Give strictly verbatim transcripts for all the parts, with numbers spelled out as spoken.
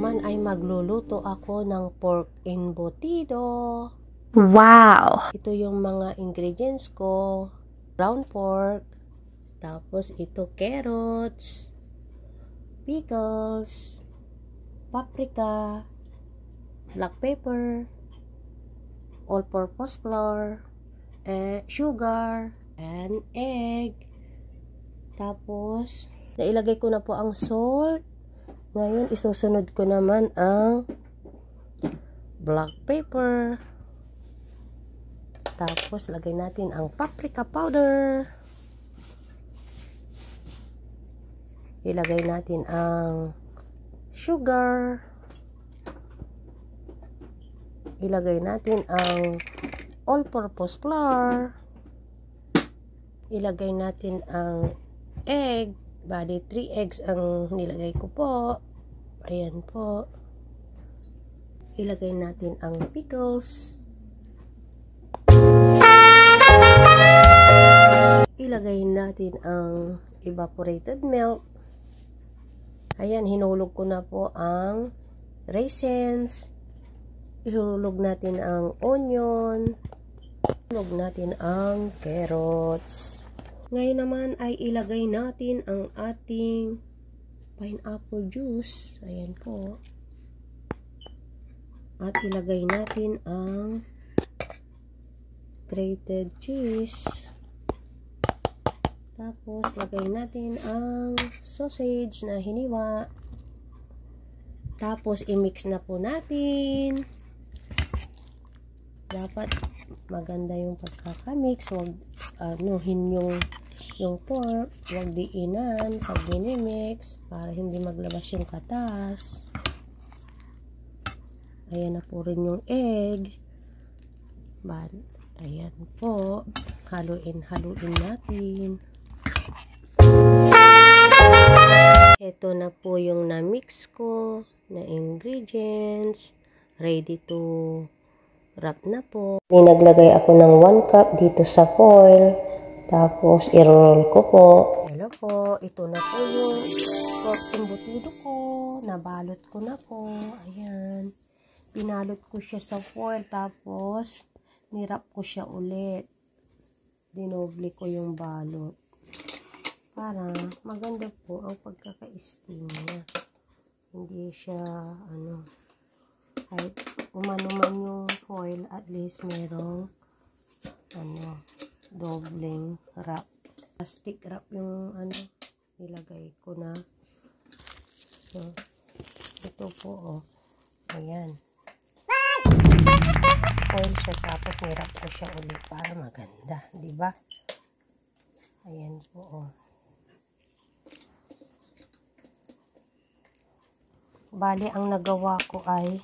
naman ay magluluto ako ng pork embutido. Wow! Ito yung mga ingredients ko. Brown pork. Tapos ito carrots. Pickles. Paprika. Black pepper. All-purpose flour. Eh, sugar. And egg. Tapos, nailagay ko na po ang salt. Ngayon, isusunod ko naman ang black pepper. Tapos, lagay natin ang paprika powder. Ilagay natin ang sugar. Ilagay natin ang all-purpose flour. Ilagay natin ang egg. Bali, three eggs ang nilagay ko po. Ayan po. Ilagay natin ang pickles. Ilagay natin ang evaporated milk. Ayan, hinulog ko na po ang raisins. Ihulog natin ang onion. Ihulog natin ang carrots. Ngayon naman ay ilagay natin ang ating pineapple juice. Ayan po. At ilagay natin ang grated cheese. Tapos lagay natin ang sausage na hiniwa. Tapos i-mix na po natin. Dapat maganda yung pagkakamix. Huwag anuhin yung yung pork, huwag diinan pag dinimix para hindi maglabas yung katas. Ayan na po rin yung egg. But, ayan po, haluin haluin natin. Ito na po yung na-mix ko na ingredients. Ready to wrap na po. Naglagay ako ng one cup dito sa foil. Tapos, i-roll ko po. Hello po. Ito na po yung pork embutido ko. Nabalot ko na po. Ayan. Pinalot ko siya sa foil. Tapos, nirap ko siya ulit. Dinoble ko yung balot. Para maganda po ang pagkaka-steam niya. Hindi siya, ano, kahit umano man yung foil, at least merong, ano, dobleng wrap. Plastic wrap yung ano nilagay ko na. So, ito po oh. Ayan. Foil siya tapos nirap ko siya ulit para maganda, di ba? Ayan po oh. Bali ang nagawa ko ay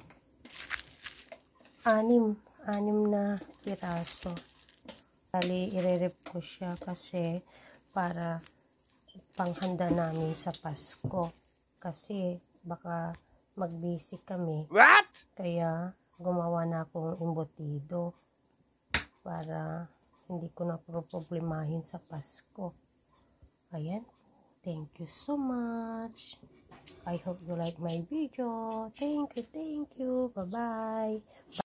anim, anim na piraso. Bali, i-rep ko siya kasi para panghanda namin sa Pasko. Kasi baka mag-basic kami. What? Kaya gumawa na akong embutido para hindi ko na problemahin sa Pasko. Ayan. Thank you so much. I hope you like my video. Thank you, thank you. Bye-bye.